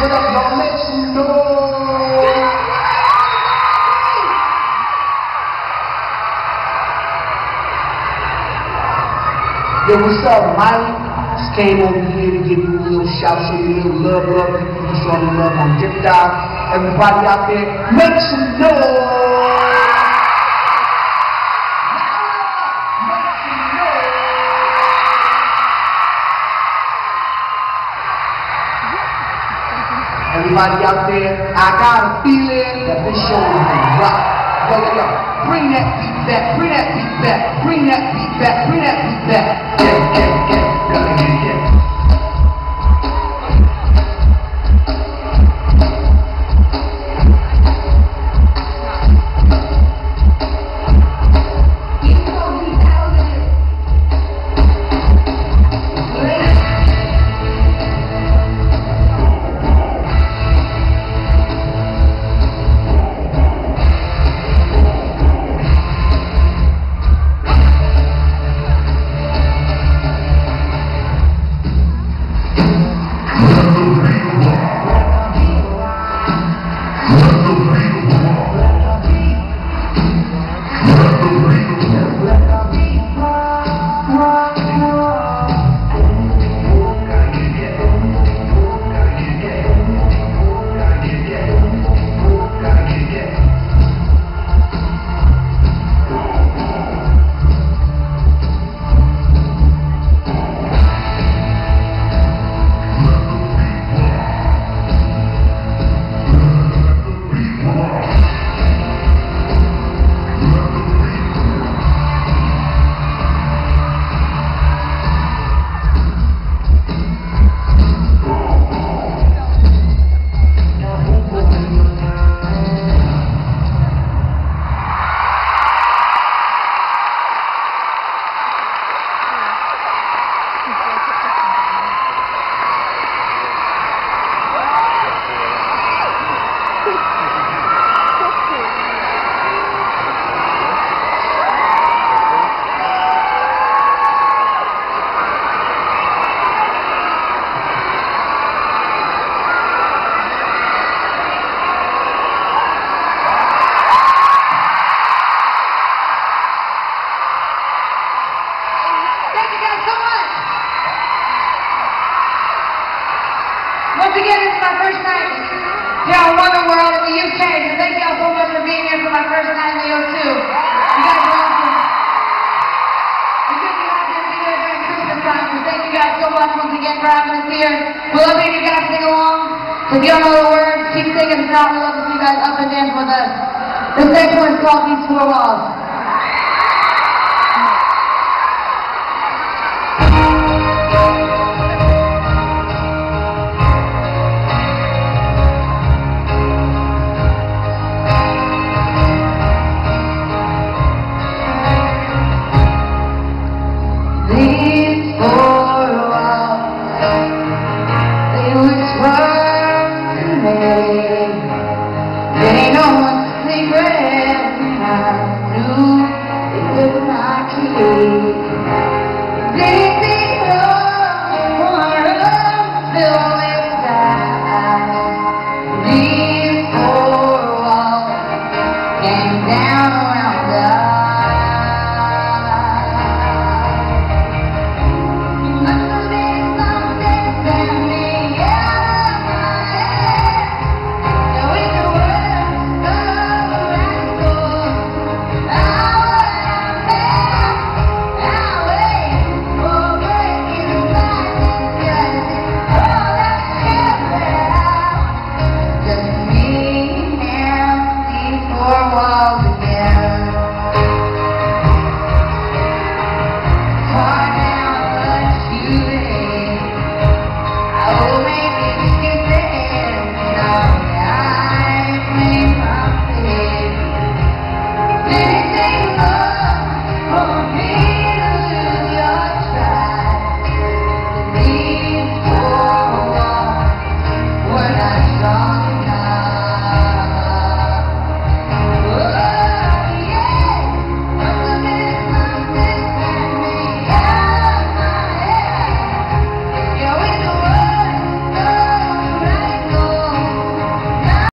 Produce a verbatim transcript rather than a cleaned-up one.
What up, y'all? Make some noise. Yo, what's up, Miley? Just came over here to give you a little shout, show you a little love, love. People who show me love on Dip Dive. Everybody out there, make some noise. Everybody out there, I got a feeling that this show is gonna rock. Yo, yo, yo, bring that beat back, bring that beat back, bring that beat back, bring that beat back. Yeah, yeah, yeah, yeah, yeah, yeah. Once again, it's my first night here on Wonder World in the U K, so thank y'all so much for being here for my first night in the O two. You guys are awesome. We couldn't be happier to be here during Christmas time, so thank you guys so much once again for having us here. We love hearing you guys sing along. If you don't know the words, keep singing. If not, we love to see you guys up and dance with us. This next one is called These Four Walls.